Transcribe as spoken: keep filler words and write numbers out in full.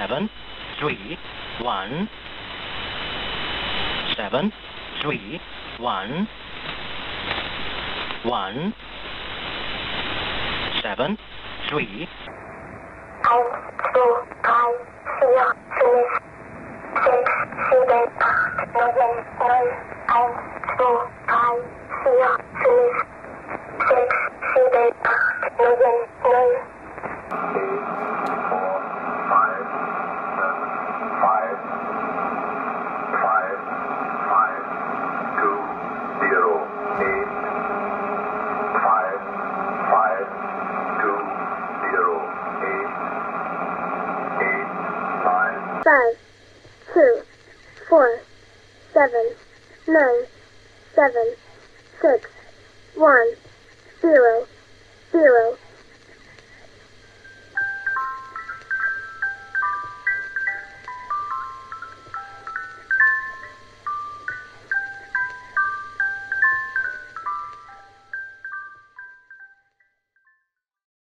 seven, three, one, seven, three, one, one, seven, three. eins, zwei, drei, vier, fünf, sechs, sieben, acht, neun, neun, eins, zwei, drei, vier, fünf, sechs, sieben, acht, neun, neun. Five, two, four, seven, nine, seven, six, one, zero, zero.